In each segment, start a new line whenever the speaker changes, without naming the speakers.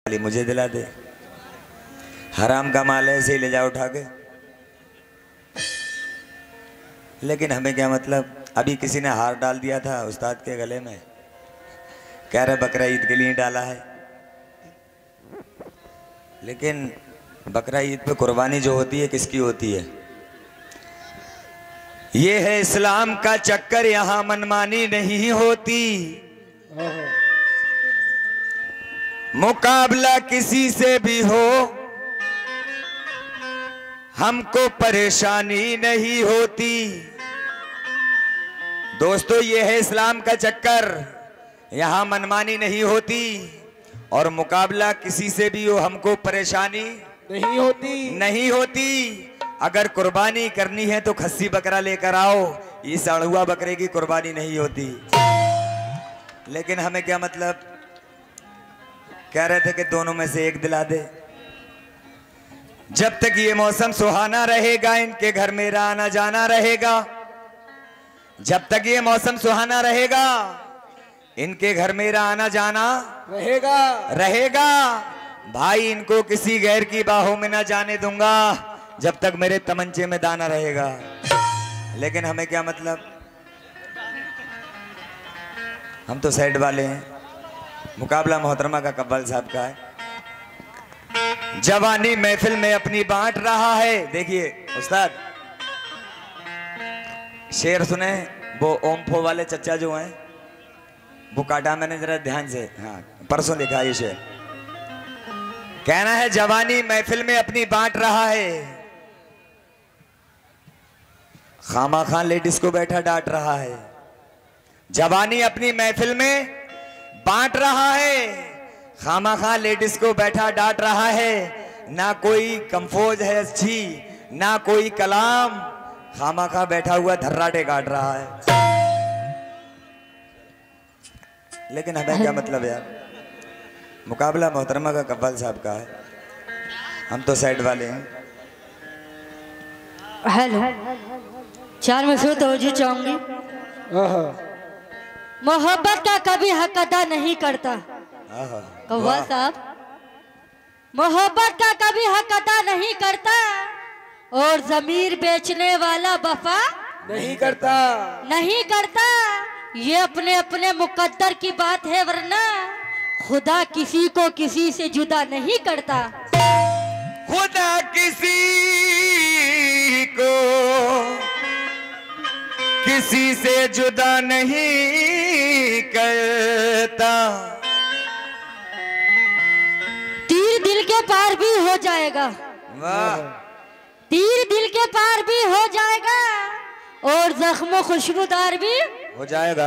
मुझे दिला दे, हराम का माल है, ऐसे ही ले जाओ उठा के। लेकिन हमें क्या मतलब। अभी किसी ने हार डाल दिया था उस्ताद के गले में, कह रहे बकरा ईद के लिए डाला है। लेकिन बकरा ईद पे कुर्बानी जो होती है किसकी होती है? ये है इस्लाम का चक्कर, यहां मनमानी नहीं होती। मुकाबला किसी से भी हो हमको परेशानी नहीं होती। दोस्तों ये है इस्लाम का चक्कर, यहां मनमानी नहीं होती और मुकाबला किसी से भी हो हमको परेशानी नहीं होती। अगर कुर्बानी करनी है तो खस्सी बकरा लेकर आओ, इस अड़ुआ बकरे की कुर्बानी नहीं होती। लेकिन हमें क्या मतलब, कह रहे थे कि दोनों में से एक दिला दे। जब तक ये मौसम सुहाना रहेगा इनके घर मेरा आना जाना रहेगा। जब तक ये मौसम सुहाना रहेगा इनके घर मेरा आना जाना रहेगा। भाई इनको किसी गैर की बाहों में ना जाने दूंगा जब तक मेरे तमंचे में दाना रहेगा। लेकिन हमें क्या मतलब, हम तो साइड वाले हैं। मुकाबला मोहतरमा का कब्बाल साहब का है। जवानी महफिल में अपनी बांट रहा है। देखिए उस्ताद शेर सुने, वो ओमफो वाले चच्चा जो हैं वो काटा मैंने जरा ध्यान से, हाँ परसों लिखा ये शेर। कहना है जवानी महफिल में अपनी बांट रहा है, खामा खां लेडीज को बैठा डांट रहा है। जवानी अपनी महफिल में बांट रहा है, खामा खां लेडीज को बैठा डांट रहा है। ना कोई कंफोज है अच्छी ना कोई कलाम, खामा खां बैठा हुआ धर्राटे काट रहा है। लेकिन हमें क्या मतलब यार, मुकाबला मोहतरमा का कब्बाल साहब का है, हम तो साइड वाले हैं।
हेलो, चार में से तवज्जो चाहूंगी। मोहब्बत का कभी हक अदा नहीं करता कव्वाल साहब, मोहब्बत का कभी हक अदा नहीं करता और जमीर बेचने वाला वफा नहीं करता। ये अपने अपने मुकद्दर की बात है, वरना खुदा किसी को किसी से जुदा नहीं करता।
खुदा किसी को किसी से जुदा नहीं करता।
तीर दिल के पार भी हो जाएगा,
वाह,
तीर दिल के पार भी हो जाएगा और जख्म खुशबूदार भी
हो जाएगा।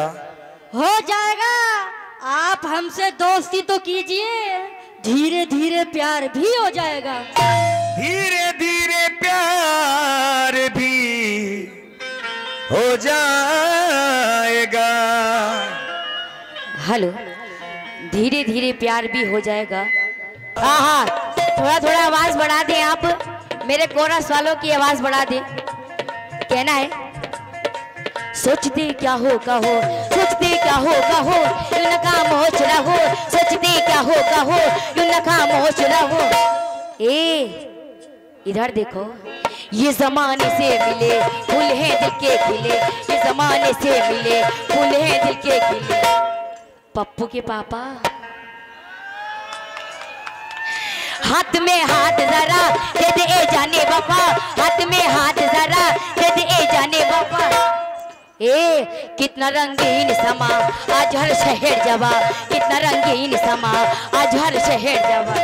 आप हमसे दोस्ती तो कीजिए, धीरे धीरे प्यार भी हो जाएगा।
धीरे धीरे प्यार भी हो जाएगा।
हेलो, धीरे धीरे प्यार भी हो जाएगा। हाँ हाँ, थोड़ा थोड़ा आवाज बढ़ा दें आप, मेरे कोरस वालों की आवाज बढ़ा दें। कहना है सोचते क्या हो, सोचते क्या हो, यूं नाकाम हो चला हो। सोचते क्या हो, यूं नाकाम हो चला हो। इधर देखो, ये जमाने से मिले फूल हैं दिल के खिले, ये जमाने से मिले फूल हैं दिल के खिले। पप्पू के पापा हाथ में हाथ जरा दे दे जाने बापा, हाथ में हाथ जरा दे दे जाने बापा। कितना रंगीन समा आज हर शहर जवा, कितना रंगीन समा आज हर शहर जवा।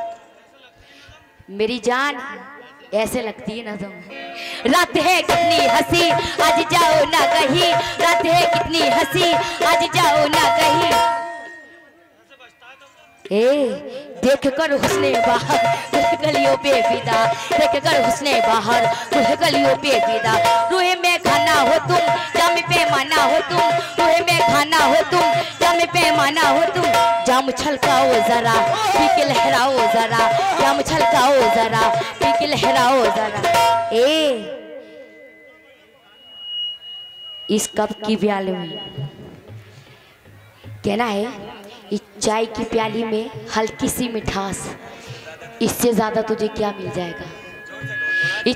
मेरी जान ऐसे लगती है ना तुम। रात है कितनी हंसी आज जाओ ना कहीं, रात है कितनी हंसी आज जाओ ना कहीं। देख कर हुस्ने बाहर कुछ गलियों पे फिदा, देख कर हुस्ने बाहर कुछ गलियों पे फिदा। रूहे में खाना हो तुम, जाम पे माना हो तुम, रूहे में खाना हो तुम, जाम पे माना हो तुम। जाम छलकाओ जरा पी के लहराओ जरा, जाम छलकाओ जरा पी के लहराओ जरा। इस कप की ब्याल में कहना है
इस चाय की प्याली में हल्की सी मिठास, इससे ज्यादा तुझे क्या मिल जाएगा। इस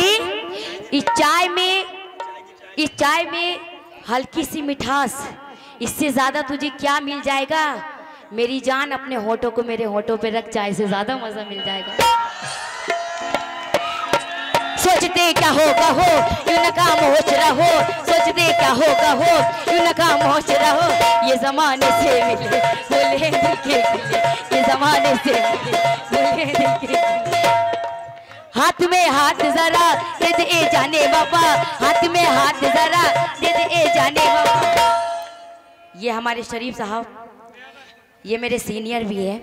चाय में हल्की सी मिठास, इससे ज्यादा तुझे क्या मिल जाएगा। मेरी जान अपने होठों को मेरे होठों पे रख, चाय से ज्यादा मजा मिल जाएगा। सोचते क्या होगा हो यूं नाकाम होश रहो, सोचते क्या होगा हो यूं नाकाम होश रहो। ये जमाने से मिले बोले दिल के खिले, ये जमाने से मिले बोले दिल के खिले। हाथ में हाथ जरा दे दे जाने बाबा, हाथ में हाथ जरा दे दे जाने बाबा। ये हमारे शरीफ साहब, ये मेरे सीनियर भी है,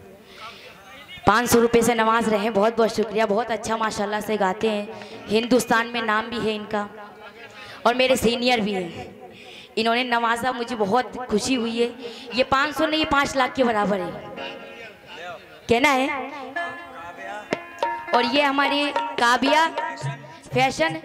500 रुपये से नवाज रहे हैं। बहुत बहुत शुक्रिया, बहुत अच्छा माशाल्लाह से गाते हैं, हिंदुस्तान में नाम भी है इनका, और मेरे सीनियर भी हैं। इन्होंने नवाजा, मुझे बहुत खुशी हुई है। ये 500 नहीं, ये 5 लाख के बराबर है, कहना है। और ये हमारी काबिया फैशन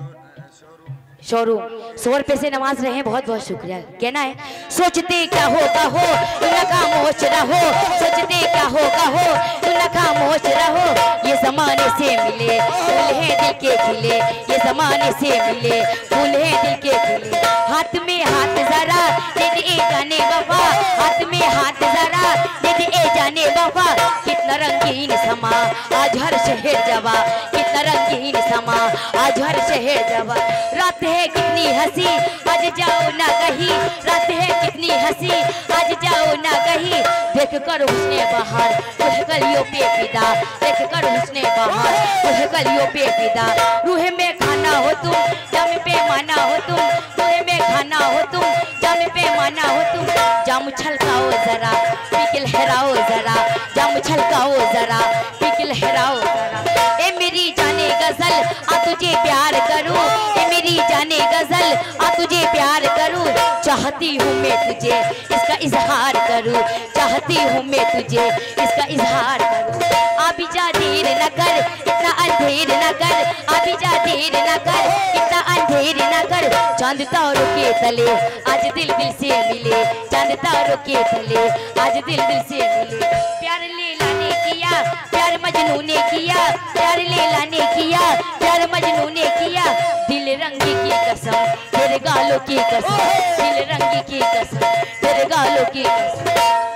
शोरूम 100 रुपये से नवाज रहे हैं, बहुत बहुत शुक्रिया, कहना है। सोचते क्या होगा हो तू नाकाम होश रहो, सोचते क्या होगा हो तू नाकाम होश रहो। ये जमाने से मिले फूल है दिल के खिले, ये जमाने से मिले फूल है दिल के खिले। हाथ में हाथ जरा दे दे जाने बाबा, हाथ में हाथ जरा दे दे जाने बाबा। कितना रंगीन समा आज हर शहर जवा, कितना रंगीन समा आज हर शहर जवा। रात है कितनी हंसी आज जाओ ना कहीं, रात है कितनी हंसी आज जाओ ना कहीं। देख कर हुस्ने बहार तुझ कलियों पे फिदा, देख कर हुस्ने बहार तुझ कलियों पे फिदा। रूह में खाना हो तुम जाम पे माना हो तुम, रूह में खाना हो तुम जाम पे माना हो तुम। जाम छलकाओ जरा पिक लहराओ जरा, जाम छलकाओ जरा पिक लहराओ जरा। ए मेरी जाने गजल आ तुझे प्यार करूं, ए मेरी जाने गजल आ तुझे प्यार करूं। चाहती हूँ मैं तुझे इसका इजहार करूं, चाहती हूँ मैं तुझे इसका इजहार करूं। अभी जा देर न कर इतना अंधेर न कर, अभी जा देर न कर इतना अंधेर न कर। चांद तारों के तले आज दिल दिल से मिले, चांद तारों के तले आज दिल दिल से मिले। प्यार लैला ने किया प्यार मजनू ने किया, प्यार लैला ने किया प्यार मजनू ने किया। दिल रंगी की कसम तेरे गालों की कसम, दिल रंगी की कसम तेरे गालों की कसम।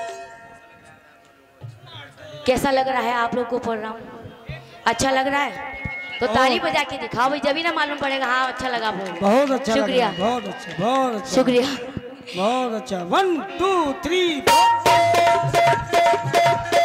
कैसा लग रहा है आप लोग को प्रोग्राम? अच्छा लग रहा है तो ताली बजा के दिखाओ भाई, जब ही ना मालूम पड़ेगा हाँ अच्छा लगा।
बहुत अच्छा,
शुक्रिया,
बहुत अच्छा, बहुत अच्छा,
शुक्रिया,
बहुत अच्छा। 1 2 3 4